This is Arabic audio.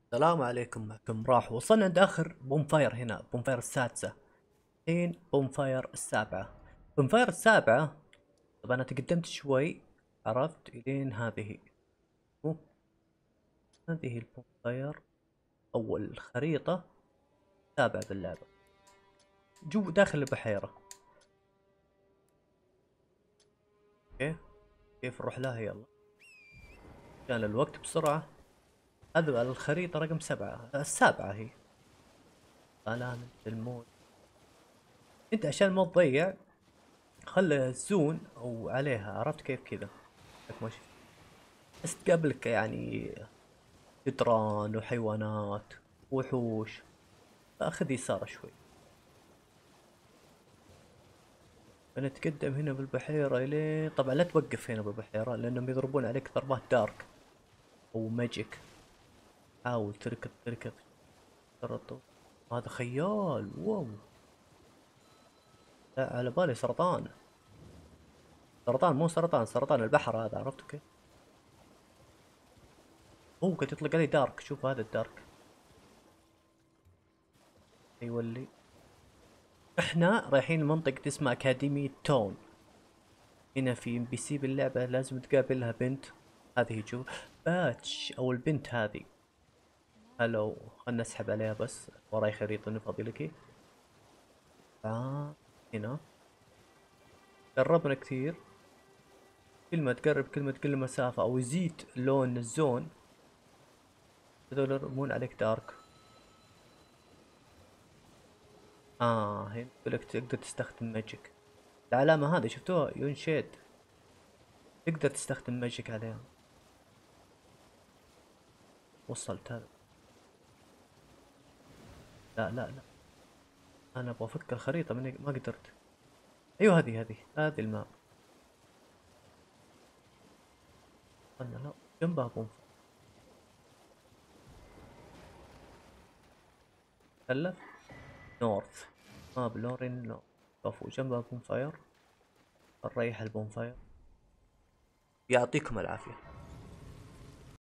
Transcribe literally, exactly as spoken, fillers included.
السلام عليكم، معكم راح. وصلنا عند اخر بومفاير هنا، بومفاير السادسة. الحين بومفاير السابعة. بومفاير السابعة. طبعا انا تقدمت شوي، عرفت الين هذه. مو هذه البومفاير، اول خريطة سابعة باللعبة، جو داخل البحيرة. كيف كيف نروح لها؟ يلا كان الوقت بسرعة. هذا الخريطة رقم سبعة، السابعة هي. علامة الموت. انت عشان ما تضيع، خلي الزون او عليها، عرفت كيف كذا؟ لك ماشي، بس تقابلك يعني جدران وحيوانات وحوش، فاخذ يسار شوي. بنتقدم هنا بالبحيرة الين، طبعا لا توقف هنا بالبحيرة لانهم يضربون عليك ضربات دارك او ماجيك. حاول تركض تركض ترى. هذا خيال، واو. لا على بالي سرطان. سرطان مو سرطان، سرطان البحر هذا، عرفت كيف؟ هو قد يطلق عليه دارك، شوف هذا الدارك يولي. احنا رايحين لمنطقة اسمها اكاديمية تون. هنا في ام بي سي باللعبة لازم تقابلها بنت. هذه شوف، باتش او البنت هذه. هلو، خلنا نسحب عليها بس، وراي خريطة نفضي لك. آه. هنا قربنا كثير. كل ما تقرب كل ما تقل المسافة او يزيد لون الزون، هذول يرمون عليك دارك. اه هنا يقول لك تقدر تستخدم ماجيك. العلامة هذه شفتوها، يون شيد، تقدر تستخدم ماجيك عليها. وصلت هذا. لا لا لا، انا ابغى افك الخريطة من ما قدرت. ايوه هذه هذه هذه الماب. انا لا، جنبها بوم. تلف نورث. ماب لورين نورث. كفو جنبها بوم فاير. نريح البوم فاير. يعطيكم العافية.